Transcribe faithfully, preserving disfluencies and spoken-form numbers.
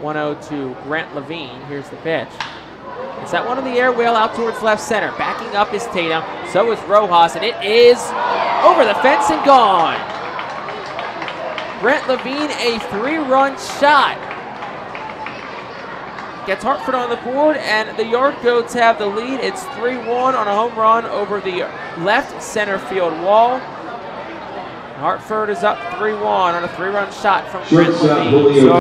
one oh to Grant Lavigne. Here's the pitch. It's that one in the air, wheel out towards left center. Backing up is Tatum. So is Rojas, and it is over the fence and gone. Grant Lavigne, a three-run shot. Gets Hartford on the board, and the Yard Goats have the lead. It's three one on a home run over the left center field wall. Hartford is up three one on a three-run shot from Grant Lavigne.